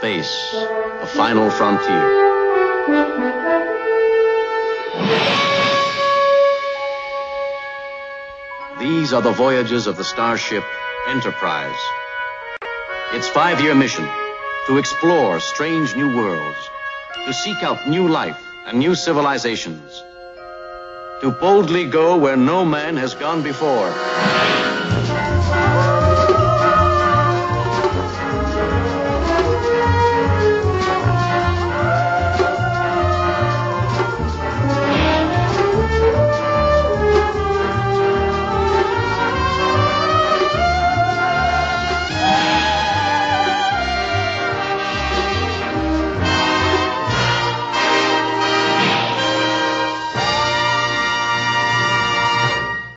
Space, the final frontier. These are the voyages of the starship Enterprise. Its 5-year mission, to explore strange new worlds, to seek out new life and new civilizations, to boldly go where no man has gone before.